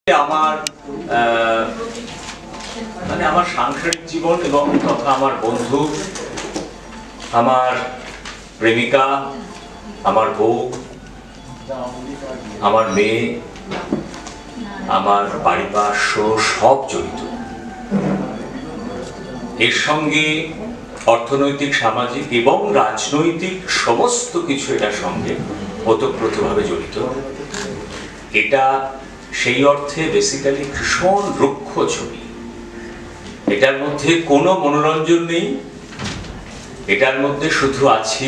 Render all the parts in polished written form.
আমার মানে আমার সাংসারিক জীবন এবং তথা আমার বন্ধু, আমার প্রেমিকা, আমার বউ, আমার মেয়ে, আমার পারিপার্শ্ব সব জড়িত। এর সঙ্গে অর্থনৈতিক, সামাজিক এবং রাজনৈতিক সমস্ত কিছু এটার সঙ্গে ওতপ্রোতভাবে জড়িত। এটা সেই অর্থে বেসিক্যালি ভীষণ রুক্ষ ছবি। এটার মধ্যে কোনো মনোরঞ্জন নেই, এটার মধ্যে শুধু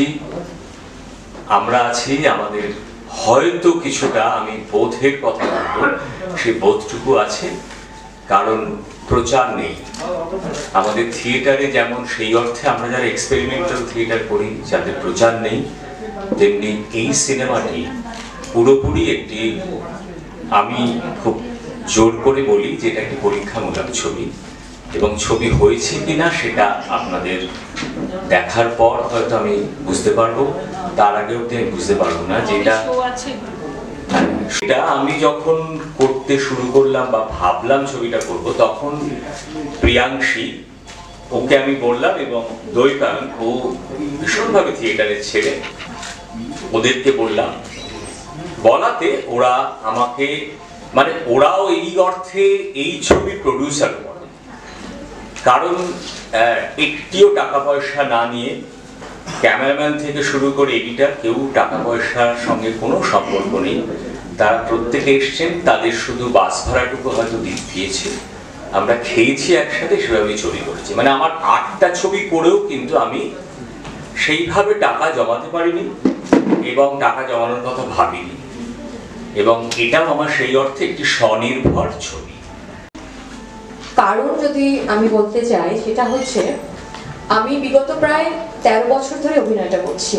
আমরা আছি আমাদের হয়তো কিছুটা, আমি বোধের কথা বলবো, সেই বোধটুকু আছে, কারণ প্রচার নেই আমাদের থিয়েটারে। যেমন সেই অর্থে আমরা যারা এক্সপেরিমেন্টাল থিয়েটার করি, যাদের প্রচার নেই, তেমনি এই সিনেমাটি পুরোপুরি একটি, আমি খুব জোর করে বলি যে এটা একটি পরীক্ষামূলক ছবি, এবং ছবি হয়েছে কিনা সেটা আপনাদের দেখার পর হয়তো আমি বুঝতে পারবো, তার আগে অব্দি আমি বুঝতে পারবো না। যেটা সেটা আমি যখন করতে শুরু করলাম বা ভাবলাম ছবিটা করব, তখন প্রিয়াংশী, ওকে আমি বললাম, এবং দৈপাং, ও ভীষণভাবে থিয়েটারের ছেড়ে, ওদেরকে বললাম, বলাতে ওরা আমাকে, মানে ওরাও এই অর্থে এই ছবি প্রডিউসার করে, কারণ একটিও টাকা পয়সা না নিয়ে, ক্যামেরাম্যান থেকে শুরু করে এডিটার, কেউ টাকা পয়সার সঙ্গে কোনো সম্পর্ক নেই। তারা প্রত্যেকে এসছেন, তাদের শুধু বাস ভাড়াটুকু হয়তো দিয়েছে, আমরা খেয়েছি একসাথে, সেভাবেই ছবি করেছি। মানে আমার 8টা ছবি করেও কিন্তু আমি সেইভাবে টাকা জমাতে পারিনি এবং টাকা জমানোর কথা ভাবিনি, এবং এটাও আমার সেই অর্থে একটি স্বনির্ভর ছবি। কারণ যদি আমি বলতে চাই, সেটা হচ্ছে আমি বিগত প্রায় 13 বছর ধরে অভিনয়টা করছি।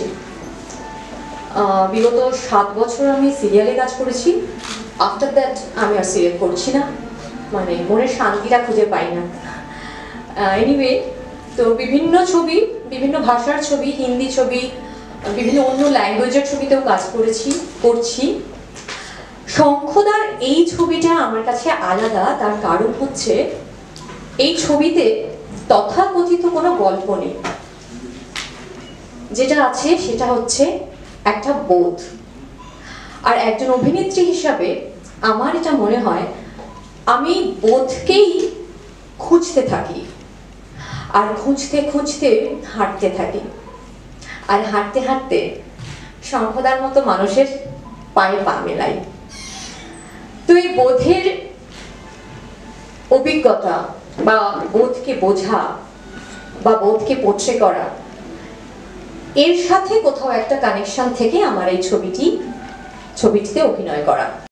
বিগত 7 বছর আমি সিরিয়ালে কাজ করেছি। আফটার দ্যাট আমি আর সিরিয়াল করছি না, মানে মনের শান্তিটা খুঁজে পাই না। এনিওয়ে, তো বিভিন্ন ছবি, বিভিন্ন ভাষার ছবি, হিন্দি ছবি, বিভিন্ন অন্য ল্যাঙ্গুয়েজের ছবিতেও কাজ করছি। শঙ্খদার এই ছবিটা আমার কাছে আলাদা, তার কারণ হচ্ছে এই ছবিতে তথাকথিত কোনো গল্প নেই। যেটা আছে সেটা হচ্ছে একটা বোধ। আর একজন অভিনেত্রী হিসাবে আমার এটা মনে হয়, আমি বোধকেই খুঁজতে থাকি, আর খুঁজতে খুঁজতে হাঁটতে থাকি, আর হাঁটতে হাঁটতে শঙ্খদার মতো মানুষের পায়ে পা মেলাই। তো এই বোধের অভিজ্ঞতা বা বোধকে বোঝা বা বোধকে পোট্রে করা, এর সাথে কোথাও একটা কানেকশন থেকে আমার এই ছবিটিতে অভিনয় করা।